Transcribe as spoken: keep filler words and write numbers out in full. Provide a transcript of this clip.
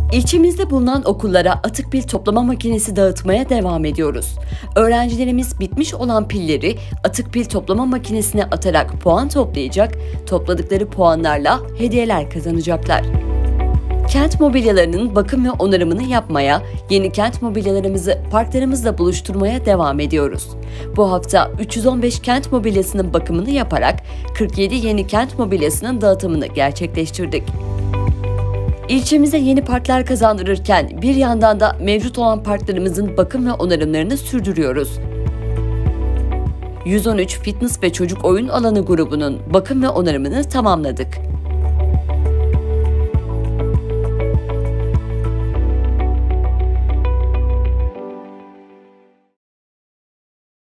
İlçemizde bulunan okullara atık pil toplama makinesi dağıtmaya devam ediyoruz. Öğrencilerimiz bitmiş olan pilleri atık pil toplama makinesine atarak puan toplayacak, topladıkları puanlarla hediyeler kazanacaklar. Kent mobilyalarının bakım ve onarımını yapmaya, yeni kent mobilyalarımızı parklarımızla buluşturmaya devam ediyoruz. Bu hafta üç yüz on beş kent mobilyasının bakımını yaparak kırk yedi yeni kent mobilyasının dağıtımını gerçekleştirdik. İlçemize yeni parklar kazandırırken bir yandan da mevcut olan parklarımızın bakım ve onarımlarını sürdürüyoruz. yüz on üç fitness ve çocuk oyun alanı grubunun bakım ve onarımını tamamladık.